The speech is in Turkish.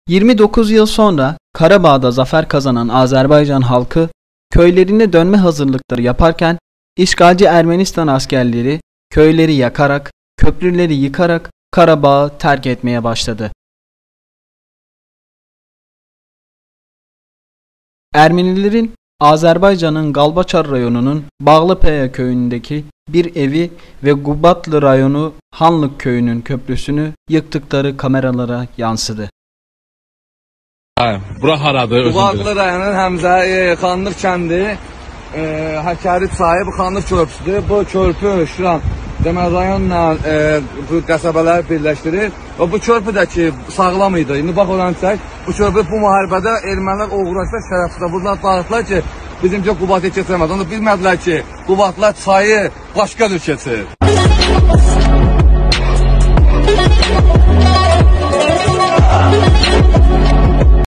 29 yıl sonra Karabağ'da zafer kazanan Azerbaycan halkı köylerine dönme hazırlıkları yaparken işgalci Ermenistan askerleri köyleri yakarak, köprüleri yıkarak Karabağ'ı terk etmeye başladı. Ermenilerin Azerbaycan'ın Galbaçar rayonunun Bağlıpaya köyündeki bir evi ve Gubatlı rayonu Hanlık köyünün köprüsünü yıktıkları kameralara yansıdı. Bura haradır? Gubatlı rayonun Həmzə Xanlıq kəndi, Həkəri çayı bu Xanlıq körpüsüdür. Bu körpü şuran demək rayonla bu qəsəbələri birləşdirir və bu körpü də ki sağlam idi. İndi bax oranı çək. Bu körpü bu müharibədə ermənilər uğraşdı şərəfsizə. Bunlar dağıtdılar ki bizimcə Qubatı keçirməz. Onu bilmədilər ki Qubatlar çayı başqa cür keçir.